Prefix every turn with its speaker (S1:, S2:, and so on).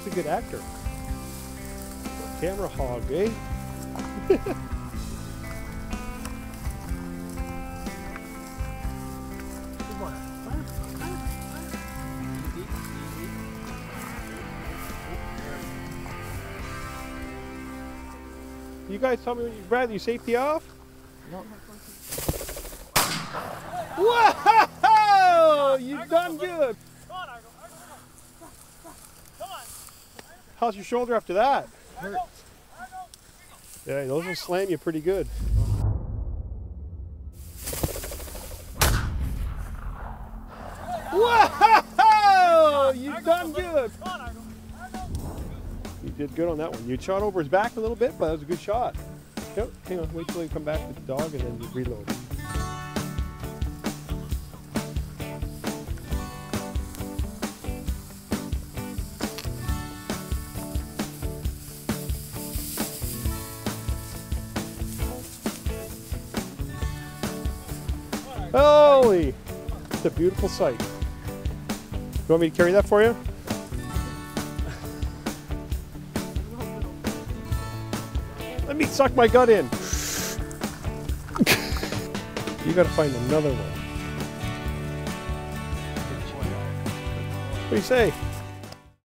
S1: He's a good actor. Camera hog, eh? You guys tell me when you grab your safety off?
S2: No.
S1: Whoa! You've done good.
S3: Come on, Argo. Come on.
S1: How's your shoulder after that?
S3: Argo.
S1: Yeah, those will slam you pretty good. Whoa! You've done good.
S3: Come on, Argo.
S1: You did good on that one. You shot over his back a little bit, but that was a good shot. Yep, hang on, wait till you come back with the dog and then you reload. Holy! It's a beautiful sight. You want me to carry that for you? Let me suck my gut in. You gotta find another one. What do you say?